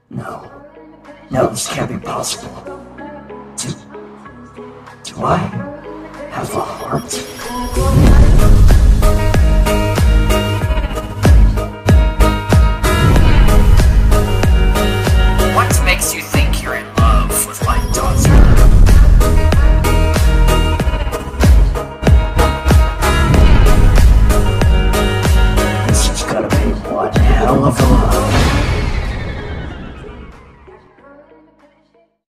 No. No, this can't be possible. Do I have a heart?